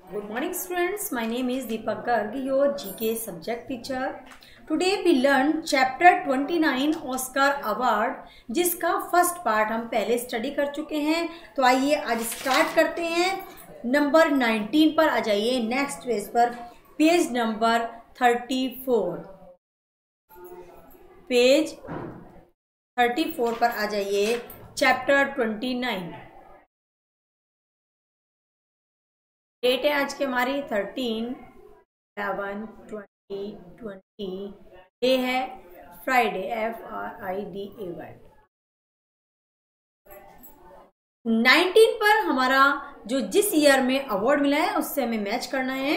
Good morning students, my name is Deepak Garg, your GK subject teacher. Today we learn chapter 29 Oscar award, जिसका first part हम पहले study कर चुके हैं। तो आइए आज स्टार्ट करते हैं। नंबर 19 पर आ जाइए, नेक्स्ट पेज पर, पेज नंबर 34। पेज 34 पर आ जाइए, चैप्टर 29। डेट है आज की हमारी 13/11/2020। डे है फ्राइडे, FRIDAY। 19 पर हमारा जो जिस ईयर में अवार्ड मिला है उससे हमें मैच करना है।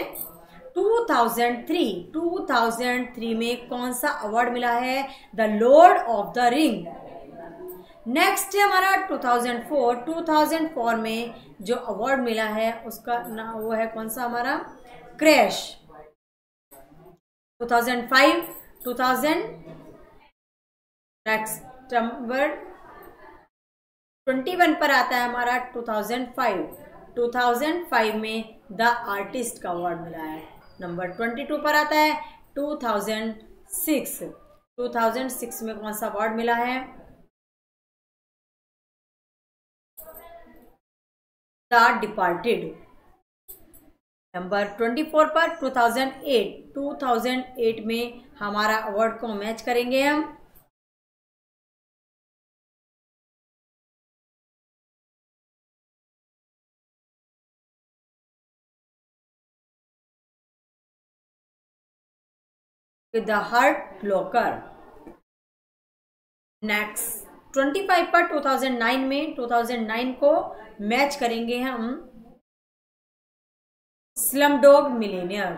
2003 में कौन सा अवार्ड मिला है? The Lord of the Ring. Next है हमारा 2004 में जो अवार्ड मिला है उसका ना वो है कौन सा हमारा? क्रैश। 2005 नेक्स्ट नंबर 21 पर आता है हमारा 2005 में द आर्टिस्ट का अवार्ड मिला है। नंबर 22 पर आता है 2006 में कौन सा अवार्ड मिला है? The departed. नंबर 24 पर 2008 में हमारा अवार्ड को मैच करेंगे हम। The hurt locker. नेक्स्ट 25 पर 2009 को मैच करेंगे हम स्लमडॉग मिलियनेयर।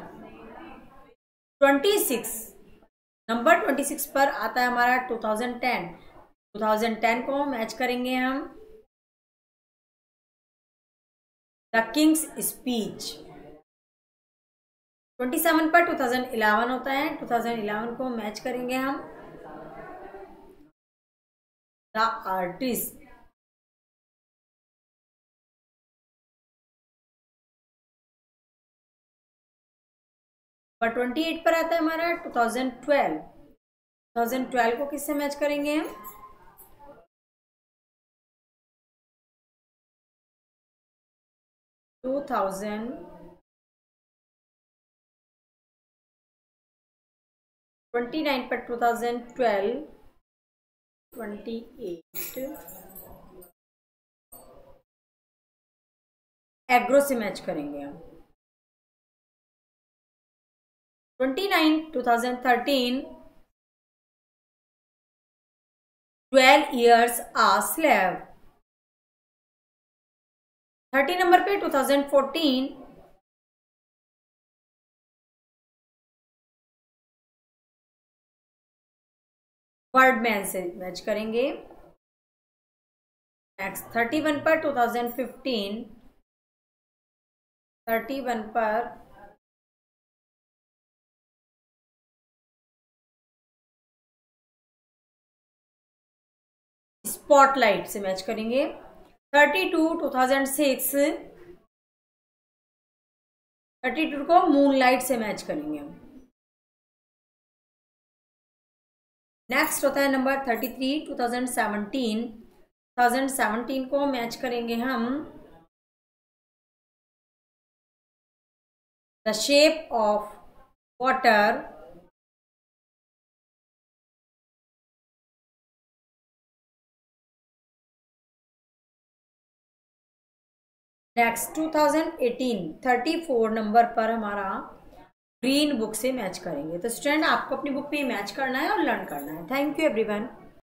26 पर आता है हमारा 2010 को मैच करेंगे हम द किंग्स स्पीच। 27 पर 2011 होता है, 2011 को मैच करेंगे हम द आर्टिस्ट। पर 28 पर आता है हमारा 2012 को किससे मैच करेंगे हम? (29) पर 2012 28 एग्रो से मैच करेंगे हम। 2013 12 years a slave। 30 नंबर पे 2014 बर्डमैन से मैच करेंगे। नेक्स्ट 31 पर 2015 31 पर स्पॉटलाइट से मैच करेंगे। 32 को मूनलाइट से मैच करेंगे हम। नेक्स्ट होता है नंबर 33 2017 को मैच करेंगे हम the Shape of Water. Next 2018 34 नंबर पर हमारा ग्रीन बुक से मैच करेंगे। तो स्टूडेंट आपको अपनी बुक में मैच करना है और लर्न करना है। Thank you everyone.